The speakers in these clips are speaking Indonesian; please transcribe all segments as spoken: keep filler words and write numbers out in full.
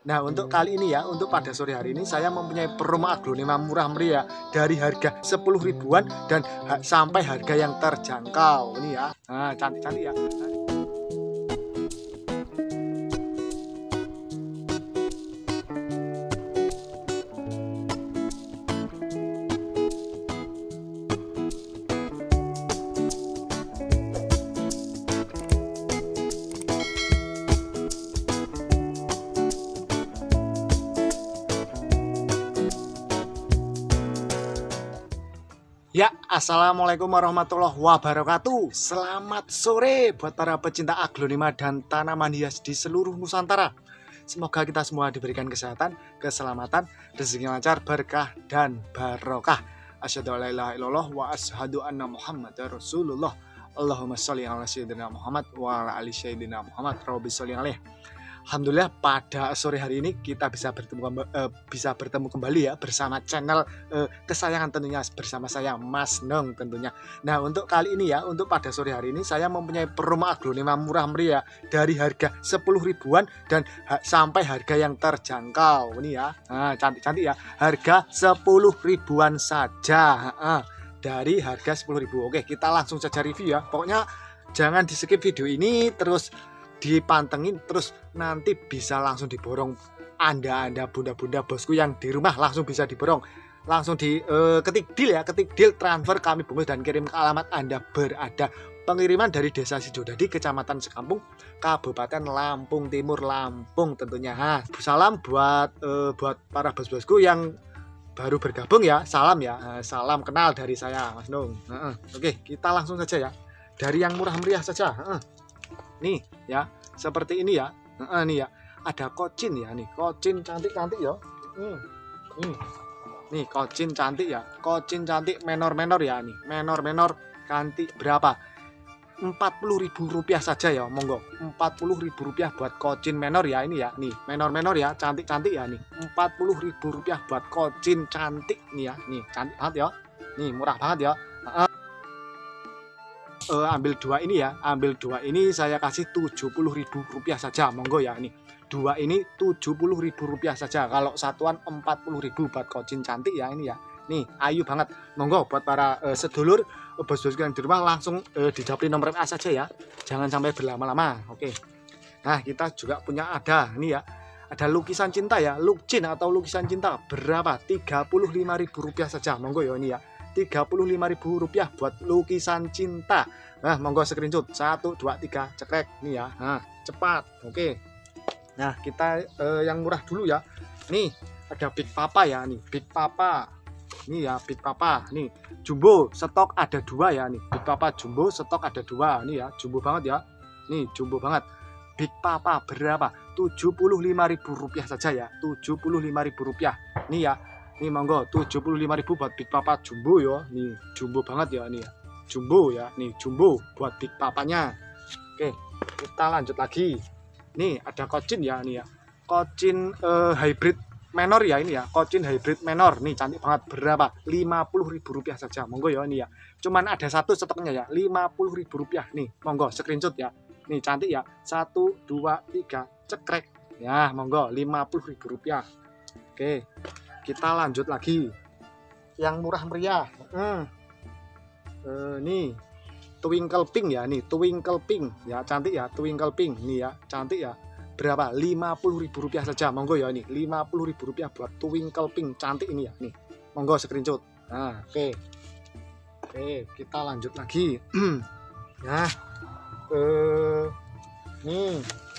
Nah, untuk kali ini ya, untuk pada sore hari ini saya mempunyai promo aglonema murah meriah dari harga sepuluh ribuan dan ha sampai harga yang terjangkau. Ini ya. Nah, cantik-cantik ya. Ya, assalamualaikum warahmatullahi wabarakatuh. Selamat sore buat para pecinta aglonema dan tanaman hias di seluruh Nusantara. Semoga kita semua diberikan kesehatan, keselamatan, rezeki lancar, berkah dan barokah. Asyhadu an la ilaha illallah wa asyhadu anna Muhammadar Rasulullah. Allahumma sholli ala sayyidina Muhammad wa ala ali sayyidina Muhammad. Rabbi sholli alaihi. Alhamdulillah pada sore hari ini kita bisa bertemu uh, bisa bertemu kembali ya bersama channel uh, kesayangan tentunya, bersama saya Mas Nong tentunya. Nah, untuk kali ini ya, untuk pada sore hari ini saya mempunyai promo aglonema murah meriah dari harga sepuluh ribuan dan ha sampai harga yang terjangkau. Ini ya. Nah, cantik-cantik ya. Harga sepuluh ribuan saja. Nah, dari harga sepuluh ribu. Oke, kita langsung saja review ya. Pokoknya jangan di skip video ini, terus dipantengin, terus nanti bisa langsung diborong. Anda-anda bunda-bunda bosku yang di rumah langsung bisa diborong, langsung di uh, ketik deal ya, ketik deal transfer kami bungkus dan kirim ke alamat Anda berada. Pengiriman dari Desa Sidodadi, Kecamatan Sekampung, Kabupaten Lampung Timur, Lampung tentunya. Nah, salam buat uh, buat para bos-bosku yang baru bergabung ya, salam ya, uh, salam kenal dari saya Mas Nong. Uh, uh. Oke, kita langsung saja ya, dari yang murah meriah saja. Uh. Nih ya, seperti ini ya. Nah, nih ya, ada kocin ya nih, kocin cantik-cantik ya. Hmm. Nih. Nih kocin cantik ya, kocin cantik menor-menor ya nih, menor-menor cantik berapa? empat puluh ribu rupiah saja ya, monggo. empat puluh ribu rupiah buat kocin menor ya ini ya. Nih, menor-menor ya, cantik-cantik ya nih. empat puluh ribu rupiah buat kocin cantik nih ya. Nih, cantik banget ya. Nih, murah banget ya. Uh, Uh, ambil dua ini ya, ambil dua ini saya kasih tujuh puluh ribu rupiah saja, monggo ya. Nih dua ini tujuh puluh ribu rupiah saja, kalau satuan empat puluh ribu buat kocin cantik ya ini ya. Nih ayu banget, monggo buat para uh, sedulur uh, bos-bos yang di rumah langsung uh, dijapri nomor W A saja ya, jangan sampai berlama-lama. Oke, nah kita juga punya ada ini ya, ada lukisan cinta ya, lukcin atau lukisan cinta berapa? tiga puluh lima ribu rupiah saja, monggo ya ini ya. tiga puluh lima ribu rupiah buat lukisan cinta. Nah, monggo screenshot satu dua tiga cekrek nih ya. Nah, cepat. Oke. Nah, kita eh, yang murah dulu ya. Nih, ada Big Papa ya nih, Big Papa. Nih ya, Big Papa. Nih, jumbo stok ada dua ya nih. Big Papa jumbo stok ada dua. Nih ya, jumbo banget ya. Nih, jumbo banget. Big Papa berapa? tujuh puluh lima ribu rupiah saja ya. tujuh puluh lima ribu rupiah. Nih ya. Nih monggo tujuh puluh lima ribu buat Big Papa jumbo ya. Nih jumbo banget ya nih ya. Jumbo ya. Nih jumbo buat Big Papanya. Oke, kita lanjut lagi. Nih ada kocin ya nih ya. Kocin uh, hybrid menor ya ini ya. Kocin hybrid menor. Nih cantik banget. Berapa? lima puluh ribu rupiah saja. Monggo ya ini ya. Cuman ada satu stoknya ya. lima puluh ribu rupiah. Nih monggo screenshot ya. Nih cantik ya. satu dua tiga cekrek. Ya, monggo lima puluh ribu rupiah. Oke. Kita lanjut lagi yang murah meriah. hmm. uh, nih twinkle pink ya nih, twinkle pink ya, cantik ya, twinkle pink nih ya, cantik ya. Berapa? lima puluh ribu rupiah saja, monggo ya nih, lima puluh ribu rupiah buat twinkle pink cantik ini ya nih, monggo screenshot. Nah, oke okay. oke okay, kita lanjut lagi. Nah, uh, nih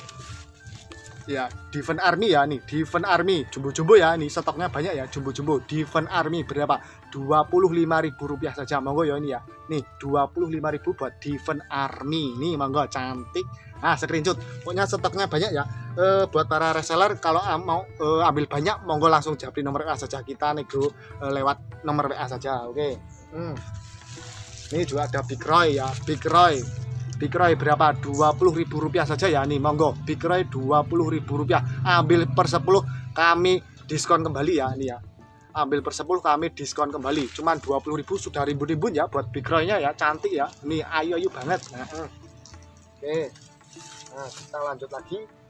ya, Diven Army ya nih, Diven Army jumbo-jumbo ya nih, stoknya banyak ya, jumbo-jumbo Diven Army berapa? dua puluh lima ribu rupiah saja, monggo ya ini ya. Nih dua puluh lima ribu buat Diven Army. Nih monggo cantik. Nah, screenshot. Pokoknya stoknya banyak ya. E, buat para reseller kalau mau e, ambil banyak monggo langsung japri nomor W A saja, kita nego e, lewat nomor W A saja. Oke. Hmm. Ini juga ada Big Roy ya, Big Roy. Big Roy berapa? dua puluh ribu rupiah saja ya nih, monggo Big Roy dua puluh ribu rupiah, ambil per sepuluh kami diskon kembali ya nih ya, ambil per sepuluh kami diskon kembali, cuman dua puluh ribu sudah ribu-ribu ya buat Big Roy nya ya, cantik ya nih, ayu-ayu banget. Nah, oke, nah kita lanjut lagi.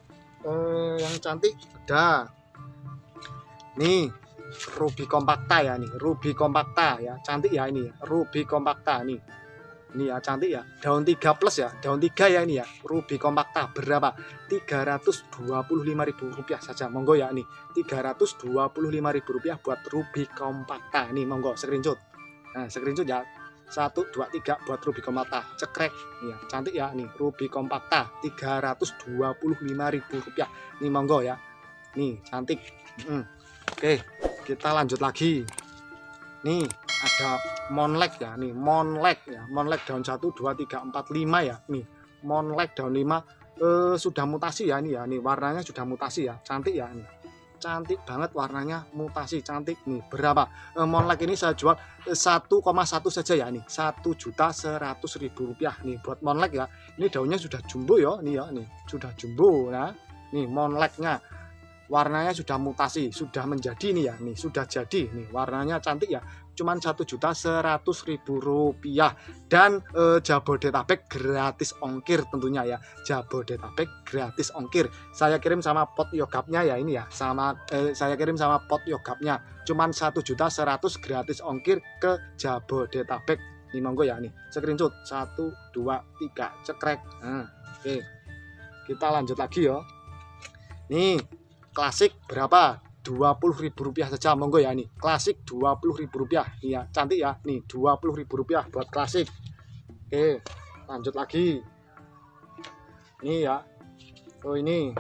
eh, yang cantik ada nih Ruby Compacta ya nih, Ruby Compacta ya, cantik ya ini ya, Ruby Compacta nih. Ini ya cantik ya, daun tiga plus ya, daun tiga ya ini ya, Ruby Compacta berapa? tiga ratus dua puluh lima ribu rupiah saja. Monggo ya nih, tiga ratus dua puluh lima ribu rupiah buat Ruby Compacta. Nih monggo screenshot. Nah, screenshot ya. satu dua tiga buat Ruby Compacta. Cekrek. Ya, cantik ya nih, Ruby Compacta tiga ratus dua puluh lima ribu rupiah. Nih monggo ya. Nih, cantik. Hmm. Oke, kita lanjut lagi. Nih, ada Monlek ya, nih Monlek ya, Monlek daun satu dua tiga empat lima ya, nih Monlek daun lima eh, sudah mutasi ya, ini ya, nih warnanya sudah mutasi ya, cantik ya, nih cantik banget warnanya, mutasi cantik nih. Berapa eh, Monlek ini saya jual eh, satu koma satu saja ya, nih satu juta seratus ribu rupiah nih buat Monlek ya. Ini daunnya sudah jumbo ya, nih ya, nih sudah jumbo. Nah nih Monleknya warnanya sudah mutasi, sudah menjadi nih ya, nih sudah jadi nih, warnanya cantik ya, cuman satu juta seratus ribu rupiah. Dan eh, Jabodetabek gratis ongkir tentunya ya, Jabodetabek gratis ongkir. Saya kirim sama pot yogapnya ya, ini ya, sama eh, saya kirim sama pot yogapnya, cuman satu juta seratus gratis ongkir ke Jabodetabek. Ini monggo ya, nih screenshot satu dua tiga cekrek. Nah, oke, kita lanjut lagi ya. Nih klasik berapa? dua puluh ribu rupiah saja, monggo ya, nih klasik dua puluh ribu rupiah. Iya cantik ya, nih dua puluh ribu rupiah buat klasik. Oke, lanjut lagi. Nih ya, oh ini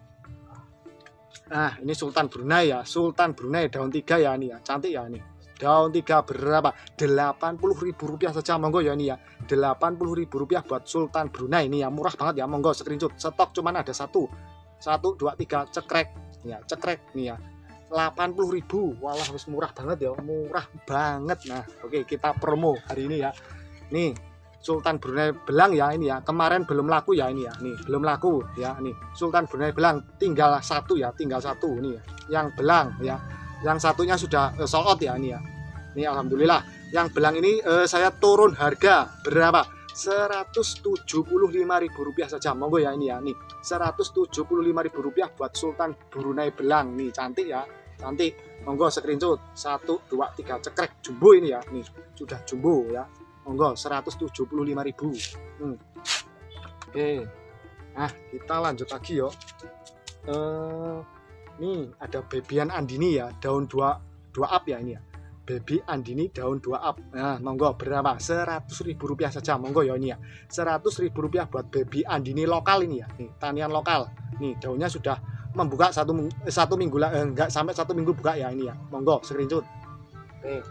nah ini Sultan Brunei ya, Sultan Brunei daun tiga ya, nih ya cantik ya, nih daun tiga berapa? delapan puluh ribu rupiah saja, monggo ya, nih ya delapan puluh ribu rupiah buat Sultan Brunei. Ini ya murah banget ya, monggo screenshot. Stok cuman ada satu satu dua tiga cekrek ya, cekrek nih ya delapan puluh ribu. Walah harus murah banget ya, murah banget. Nah oke, kita promo hari ini ya. Nih Sultan Brunei belang ya, ini ya kemarin belum laku ya, ini ya nih belum laku ya, nih Sultan Brunei belang tinggal satu ya, tinggal satu nih ya, yang belang ya, yang satunya sudah uh, sold out ya, ini ya. Nih alhamdulillah yang belang ini uh, saya turun harga berapa? seratus tujuh puluh lima ribu rupiah saja, monggo ya, ini ya, nih seratus tujuh puluh lima ribu rupiah buat Sultan Brunei belang. Nih cantik ya, cantik, monggo screenshot satu dua tiga cekrek jumbo ini ya, nih sudah jumbo ya, monggo seratus tujuh puluh lima ribu. hmm. Oke, nah kita lanjut lagi yo. Eh, nih ada Babyan Andini ya, daun dua dua up ya, ini ya Baby Andini daun dua up. Nah monggo berapa? seratus ribu rupiah saja, monggo ya, ini ya seratus ribu rupiah buat Baby Andini lokal ini ya, nih tanian lokal. Nih daunnya sudah membuka satu satu minggu lah, eh, enggak sampai satu minggu buka ya, ini ya, monggo screenshot. Oke,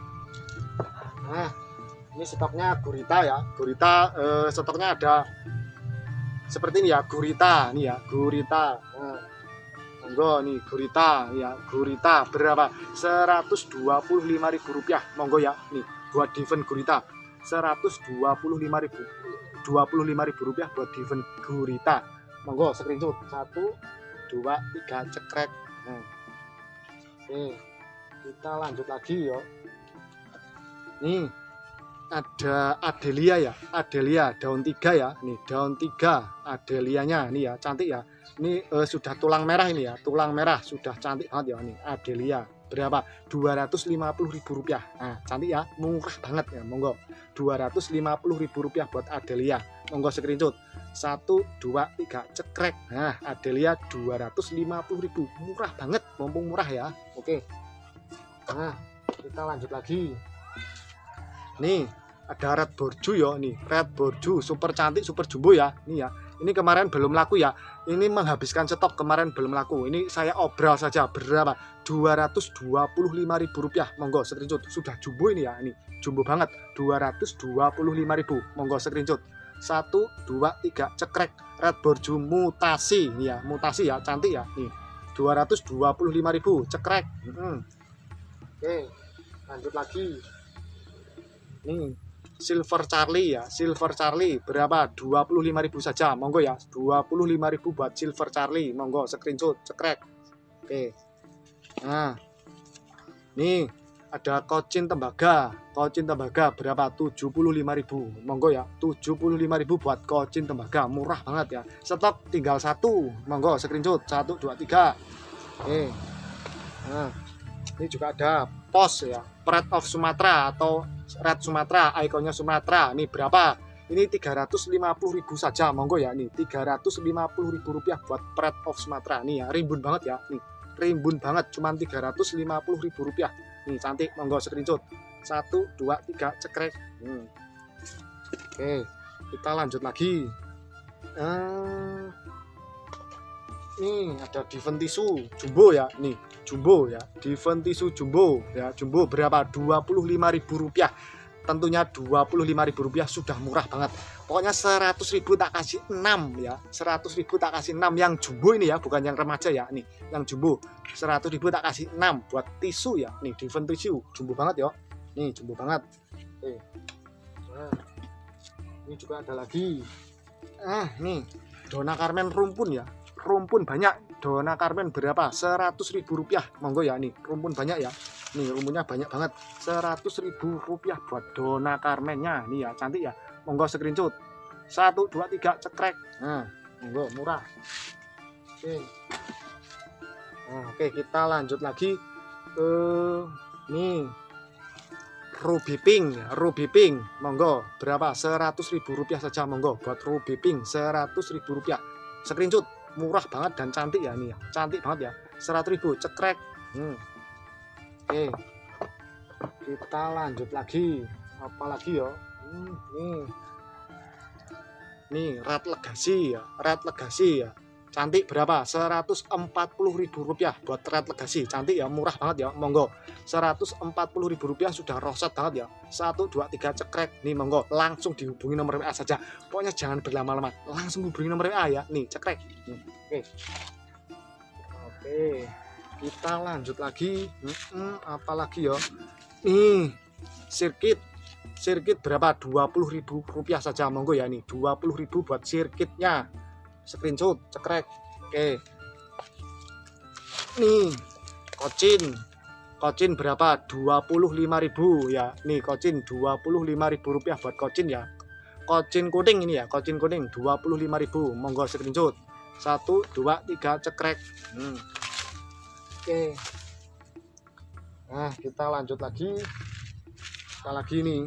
nah ini stoknya gurita ya, gurita eh, stoknya ada seperti ini ya, gurita nih ya, gurita. Nah, monggo nih gurita ya, gurita berapa? seratus dua puluh lima ribu rupiah, monggo ya, nih buat Diven gurita seratus dua puluh lima ribu dua puluh lima ribu rupiah buat Diven gurita, monggo screenshot satu dua tiga cekrek. Nah, oke, kita lanjut lagi yo. Nih ada Adelia ya, Adelia daun tiga ya, nih daun tiga Adelianya nih ya, cantik ya. Ini eh, sudah tulang merah ini ya, tulang merah sudah cantik banget ya, nih Adelia berapa? dua ratus lima puluh ribu rupiah. Nah cantik ya, murah banget ya, monggo dua ratus lima puluh ribu rupiah buat Adelia, monggo screenshot satu dua tiga cekrek. Nah Adelia dua ratus lima puluh ribu, murah banget, mumpung murah ya. Oke, nah kita lanjut lagi. Nih ada red borju ya, nih red borju super cantik, super jumbo ya, nih ya. Ini kemarin belum laku ya, ini menghabiskan stok, kemarin belum laku. Ini saya obral saja berapa? dua ratus dua puluh lima ribu rupiah, monggo screenshot. Sudah jumbo ini ya, ini jumbo banget, dua ratus dua puluh lima ribu, monggo screenshot satu dua tiga cekrek. Red borju mutasi nih ya, mutasi ya, cantik ya, nih dua ratus dua puluh lima ribu cekrek. hmm. Oke, lanjut lagi. Nih Silver Charlie ya, Silver Charlie berapa? dua puluh lima ribu saja, monggo ya, dua puluh lima ribu buat Silver Charlie, monggo screenshot cekrek. Oke, nah nih ada kocin tembaga. Kocin tembaga berapa? tujuh puluh lima ribu. Monggo ya, tujuh puluh lima ribu buat kocin tembaga, murah banget ya. Stok tinggal satu. Monggo screenshot satu dua tiga. Oke. Nah, ini juga ada pos ya, Pride of Sumatera atau Red Sumatera, ikonnya Sumatera. Ini berapa? Ini tiga ratus lima puluh ribu saja. Monggo ya, nih tiga ratus lima puluh ribu rupiah buat Pride of Sumatera. Nih ya, rimbun banget ya. Nih, rimbun banget, cuman tiga ratus lima puluh ribu rupiah. Nih cantik, monggo screenshot satu dua tiga cekrek. hmm. Oke, kita lanjut lagi. uh, nih ada Diven tisu jumbo ya, nih jumbo ya, Diven tisu jumbo ya, jumbo berapa? dua puluh lima ribu rupiah. Tentunya dua puluh lima ribu rupiah sudah murah banget. Pokoknya seratus ribu tak kasih enam ya, seratus ribu tak kasih enam yang jumbo ini ya, bukan yang remaja ya. Nih yang jumbo seratus ribu tak kasih enam buat tisu ya. Nih Diven tisu jumbo banget ya, nih jumbo banget. Oke. Nah, ini juga ada lagi. Ah nih Donna Kamen rumpun ya, rumpun banyak. Donna Kamen berapa? seratus ribu rupiah. Monggo ya, nih rumpun banyak ya. Nih rumpunnya banyak banget, seratus ribu rupiah buat Donna Kamennya. Nih ya cantik ya, monggo screenshot satu dua tiga cekrek. Nah monggo murah. Oke. Nah, oke kita lanjut lagi ke nih Ruby Pink ya, Ruby Pink monggo berapa? seratus ribu rupiah saja. Monggo buat Ruby Pink seratus ribu rupiah. Screenshot, murah banget dan cantik ya. Nih ya cantik banget ya, seratus ribu cekrek. hmm. Oke, kita lanjut lagi. Apalagi ya? Hmm, nih, nih Red Legacy ya, Red Legacy ya. Cantik berapa? seratus empat puluh ribu rupiah buat Red Legacy. Cantik ya, murah banget ya. Monggo, seratus empat puluh ribu rupiah sudah roset banget ya. satu dua tiga cekrek. Nih monggo, langsung dihubungi nomor W A saja. Pokoknya jangan berlama-lama, langsung hubungi nomor W A ya. Nih cekrek. Hmm, oke. Oke. Kita lanjut lagi. Hmm, apalagi ya? Nih, sirkuit. Sirkuit berapa? dua puluh ribu rupiah saja. Monggo ya, nih dua puluh ribu buat sirkuitnya. Screenshot, cekrek. Oke. Nih, kocin. Kocin berapa? dua puluh lima ribu ya. Nih, kocin dua puluh lima ribu rupiah buat kocin ya. Kocin kuning ini ya, kocin kuning dua puluh lima ribu. Monggo screenshot. satu dua tiga cekrek. Hmm. Oke, nah kita lanjut lagi. Kita lagi nih,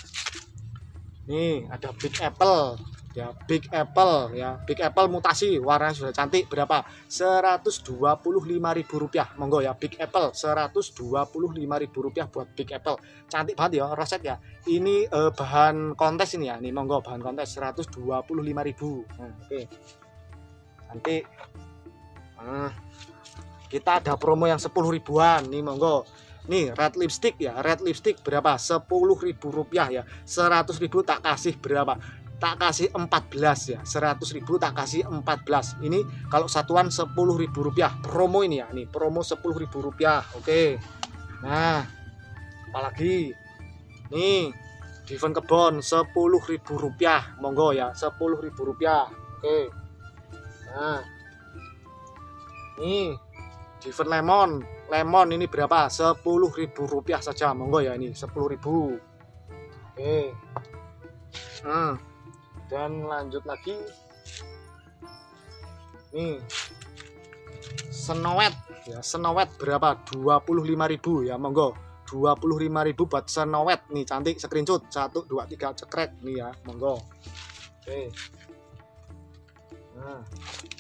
nih ada Big Apple ya, Big Apple ya, Big Apple mutasi, warnanya sudah cantik. Berapa? seratus dua puluh lima ribu rupiah. Monggo ya, Big Apple seratus dua puluh lima ribu rupiah buat Big Apple. Cantik banget ya, roset ya. Ini eh, bahan kontes ini ya, nih monggo bahan kontes seratus dua puluh lima ribu. Nah, oke, cantik. Nah, kita ada promo yang sepuluh ribuan nih, monggo. Nih red lipstick ya, red lipstick berapa? sepuluh ribu rupiah ya. seratus ribu tak kasih berapa? Tak kasih empat belas ya. seratus ribu tak kasih empat belas. Ini kalau satuan sepuluh ribu rupiah. Promo ini ya, nih promo sepuluh ribu rupiah. Oke. Nah, apalagi? Nih Diven Kebon sepuluh ribu rupiah. Monggo ya, sepuluh ribu rupiah. Oke. Nah, nih Diven Lemon, lemon ini berapa? sepuluh ribu rupiah saja. Monggo ya, ini sepuluh ribu. Oke. Hmm. Dan lanjut lagi. Nih. Snowet ya, Snowet berapa? dua puluh lima ribu ya. Monggo. dua puluh lima ribu buat Snowet. Nih cantik, screenshot satu dua tiga cekrek nih ya. Monggo. Oke. Nah.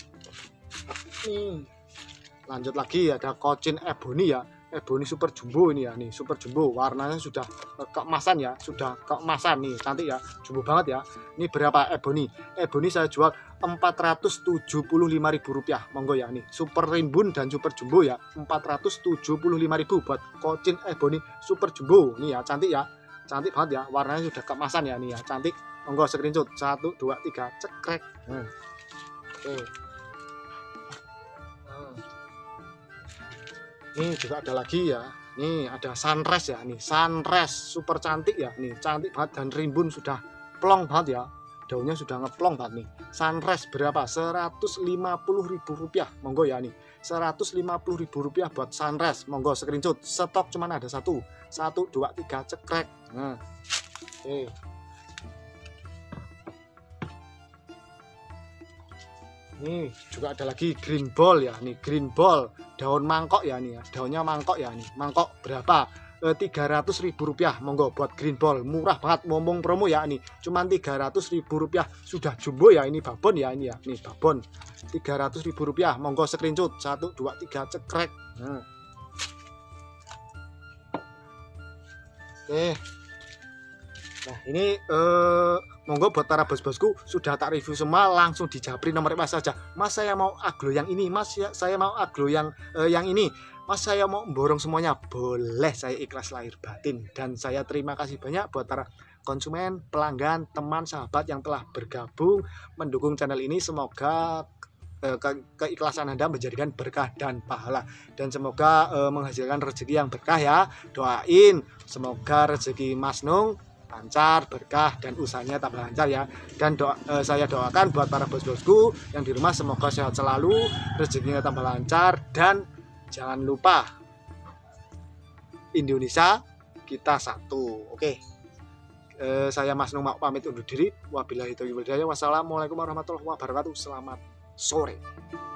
Nih. Lanjut lagi ada kocin ebony ya, ebony super jumbo ini ya, nih super jumbo, warnanya sudah keemasan ya, sudah keemasan nih, cantik ya, jumbo banget ya. Ini berapa ebony? Ebony saya jual empat ratus tujuh puluh lima ribu rupiah. Monggo ya, nih super rimbun dan super jumbo ya, empat ratus tujuh puluh lima ribu buat kocin ebony super jumbo nih ya, cantik ya, cantik banget ya, warnanya sudah keemasan ya, nih ya, cantik. Monggo screenshot satu dua tiga cekrek. Hmm. Oke. Nih juga ada lagi ya, nih ada sunrise ya, nih sunrise super cantik ya, nih cantik banget dan rimbun sudah plong banget ya, daunnya sudah ngeplong banget nih. Sunrise berapa? seratus lima puluh ribu rupiah. Monggo ya nih. seratus lima puluh ribu rupiah buat sunrise. Monggo screenshot. Stok cuman ada satu. Satu, dua, tiga, cekrek. Nah. Oke. Nih juga ada lagi green ball ya, nih green ball daun mangkok ya nih ya, daunnya mangkok ya nih. Mangkok berapa? E, tiga ratus ribu rupiah. Monggo buat green ball, murah banget, ngomong promo ya nih, cuman tiga ratus ribu rupiah. Sudah jumbo ya ini, babon ya ini ya, nih babon tiga ratus ribu rupiah. Monggo screenshot. Satu, dua, tiga, cekrek. Nah. Oke. Nah ini eh, monggo buat para bos-bosku, sudah tak review semua, langsung dijabri nomor mas saja. Mas saya mau aglo yang ini, mas ya, saya mau aglo yang eh, yang ini, mas saya mau borong semuanya, boleh, saya ikhlas lahir batin. Dan saya terima kasih banyak buat para konsumen, pelanggan, teman, sahabat yang telah bergabung mendukung channel ini. Semoga eh, ke keikhlasan Anda menjadikan berkah dan pahala, dan semoga eh, menghasilkan rezeki yang berkah ya. Doain semoga rezeki Mas Nung lancar, berkah, dan usahanya tambah lancar ya. Dan doa, eh, saya doakan buat para bos-bosku yang di rumah, semoga sehat selalu, rezekinya tambah lancar, dan jangan lupa Indonesia kita satu. Oke, eh, saya Mas Nung mau pamit undur diri. Wabillahi taufiq wal hidayah. Wassalamualaikum warahmatullahi wabarakatuh. Selamat sore.